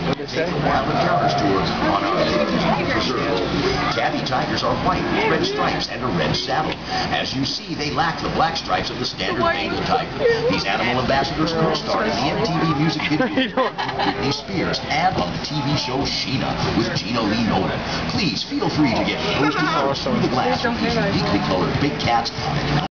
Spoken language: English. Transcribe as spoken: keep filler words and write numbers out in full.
Take the wild encounters tour on our preserve. Tabby tigers are white with red stripes and a red saddle. As you see, they lack the black stripes of the standard Bengal tiger. These animal ambassadors co-starred in the M T V music video with Britney Spears and on the T V show Sheena with Gina Lee Nolan. Please feel free to get close to through the glass with these uniquely colored big cats on an